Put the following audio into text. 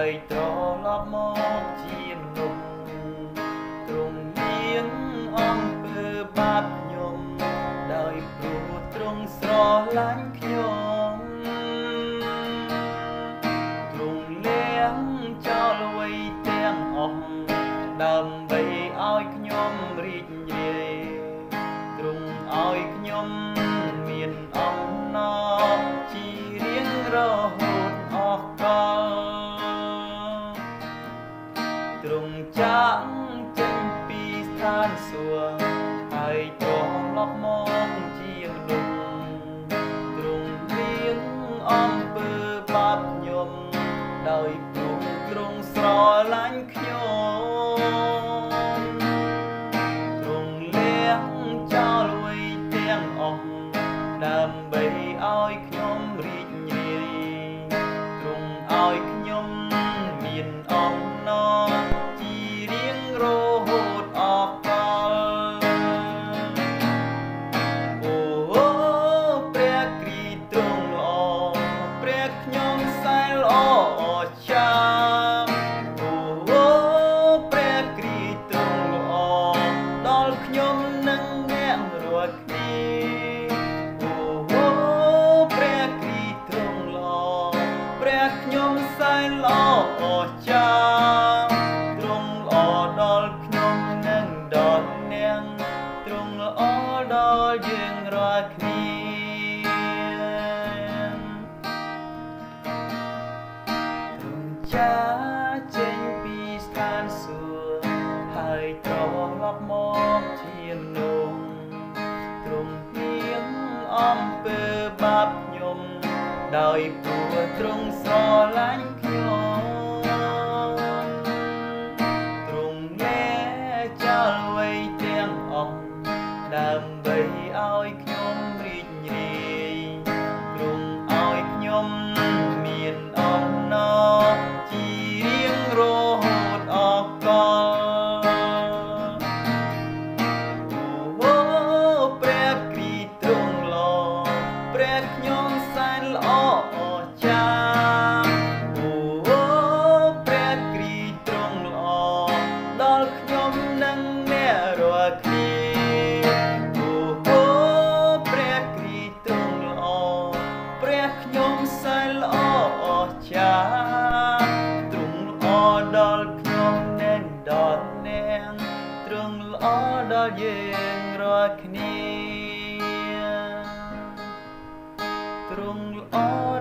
ហើយត្រឡប់មកជាមនុស្សទ្រង់មានអំពើបាបខ្ញុំដោយព្រោះទ្រង់ស្រឡាញ់ខ្ញុំទ្រង់លះចោលអ្វីទាំងអស់ដើម្បីឲ្យខ្ញុំរីករាយទ្រង់ឲ្យខ្ញុំមានអំណរជារៀងរហូតអស់កលទ្រង់ចាក់ចេញពីស្ថានសួគ៌ហើយត្រឡប់មកជាមនុស្សទ្រង់រៀងអំពើបាបខ្ញុំដោយព្រោះទ្រង់ស្រឡាញ់ខ្ញុំទ្រង់លះចោលអ្វីទាំងអស់ដើម្បីឲ្យខ្ញុំរីករាយទ្រង់ឲ្យខ្ញុំមានអំណរជារៀងរហូតអស់កលអូព្រះគ្រីស្ទទ្រង់ល្អព្រះខ្ញុំសែនល្អអស្ចារ្យអូព្រះគ្រីស្ទទ្រង់ល្អដល់ខ្ញុំនិងអ្នករាល់គ្នាព្រះគ្រីស្ទទ្រង់ល្អព្រះខ្ញុំសែនល្អអស្ចារ្យទ្រង់ល្អដល់ខ្ញុំនិងដល់អ្នកទ្រង់ល្អដល់យើងរាល់គ្នាទ្រង់ចាចេញពីស្ថានសួគ៌ហើយត្រឡប់មកជាមនុស្សទ្រង់មានអំពើបាបខ្ញុំដោយព្រោះទ្រង់ស្រឡាញ់ខ្ញុំទ្រង់លះចោលអ្វីទាំងអស់ដើម្បីឲ្យខ្ញុំរីករាយទ្រង់ឲ្យខ្ញុំមានអំណរជារៀងរហូតអស់កលព្រះគ្រីស្ទទ្រង់ល្អព្រះខ្ញុំសែនល្អអស្ចារ្យព្រះគ្រីស្ទទ្រង់ល្អដល់ខ្ញុំនិងអ្នករាល់គ្នាព្រះគ្រីស្ទទ្រង់ល្អព្រះខ្ញុំសែនល្អអស្ចារ្យទ្រង់ល្អដល់ខ្ញុំនិងដល់អ្នកទ្រង់ល្អដល់យើងរាល់គ្នាទ្រង់ល្អ